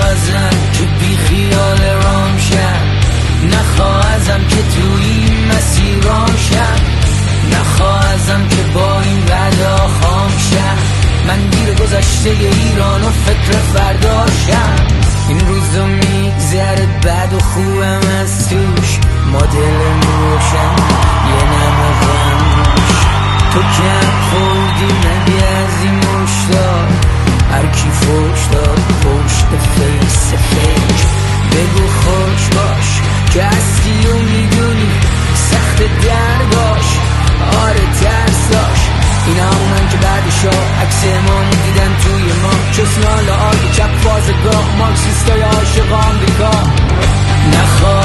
ازم که بی خیال رام شم، نخواه ازم که توی این مسیر رام شم، نخواه ازم که با این وعدا خام شم. من دیر گذشته ایران و فکر فرداشم. این روزا میگذره بد و خوبم از توش، مدل موشم یه نمه غموش. تو کم خوردی نبی از این مشتار، هر کی فوش داد پشت فیس فیک. بگو خوش باش که هستی و میدونی سخت درداش، آره ترس داشت. اینا همونن که بعدشا عکس ما دیدن توی ما، چسناله های چپ فازگاه، مارکسیستای عاشق آمریکا. نخواه